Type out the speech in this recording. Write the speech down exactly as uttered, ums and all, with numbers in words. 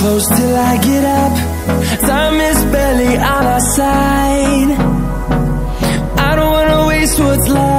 close till I get up. Time is barely on our side. I don't wanna waste what's left.